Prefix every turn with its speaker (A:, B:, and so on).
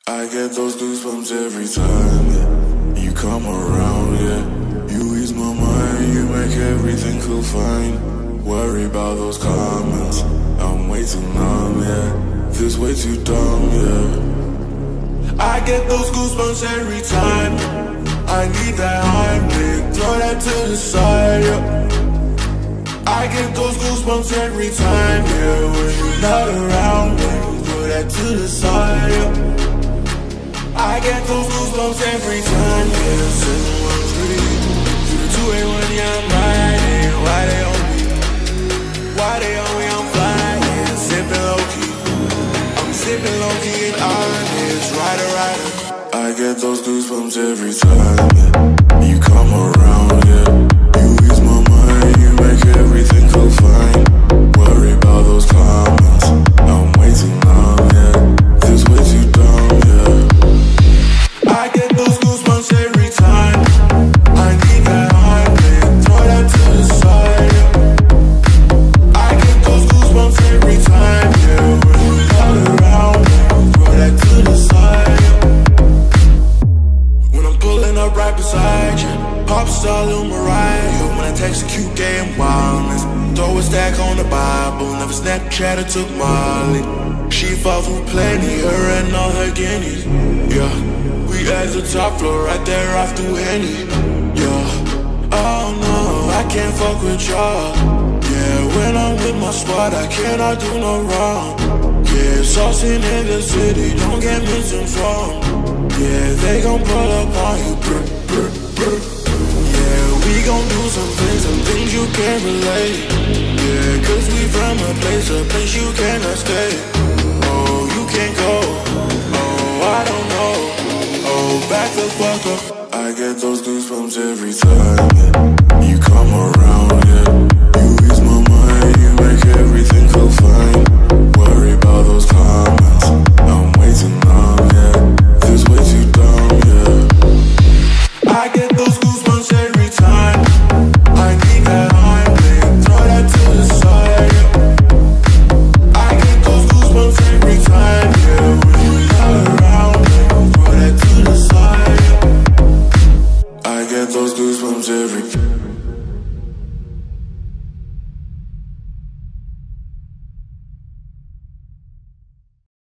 A: I get those goosebumps every time, yeah. You come around, yeah. You ease my mind, you make everything feel fine. Worry about those comments, I'm way too numb, yeah. This way too dumb, yeah. I get those goosebumps every time. I need that Heimlich, throw that to the side, yeah. I get those goosebumps every time, yeah. When you're not around, yeah. Throw that to the side, yeah. I get those goosebumps every time, yeah. 713 through the 281, yeah, I'm riding. Why they on me? Why they on me? I'm flying, sipping low-key. I'm sipping low-key and honest, rider. I get those goosebumps every time, yeah. You come around, yeah. You ease my mind, you make everything feel fine. Worry about those comments, I'm way too numb, yeah. This way too dumb, yeah. I get those goosebumps every time. I need that Heimlich, throw that to the side, yeah. I get those goosebumps every time, yeah. When you're not around, throw that to the side, yeah. When I'm pulling up right beside you, pop star Lil Mariah. When I text a cute gay and wildness, throw a stack on the Bible, never Snapchat or took Molly. She fought through plenty, her and all her guineas, yeah. We at the top floor, right there off through Henny, yeah. Oh no, I can't fuck with y'all, yeah. When I'm with my squad, I cannot do no wrong, yeah. Saucing in the city, don't get misinformed, yeah. They gon' pull up on you, brr, brr, brr. Yeah, we gon' do some things you can't relate, yeah. Cause we from a place you cannot stay. Oh, you can't go, oh, I don't know. Oh, back the fuck up. I get those goosebumps every time, yeah. You come around, yeah.